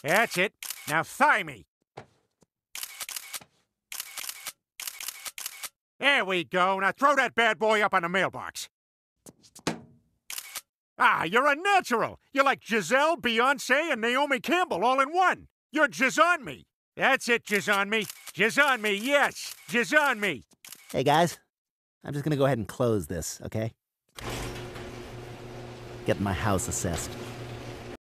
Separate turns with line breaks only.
That's it. Now thigh me. There we go. Now throw that bad boy up on the mailbox. Ah, you're a natural. You're like Giselle, Beyonce, and Naomi Campbell all in one. You're jizz on me. That's it, jizz on me. Jizz on me, yes. Jizz on me.
Hey, guys. I'm just gonna go ahead and close this, okay? Get my house assessed.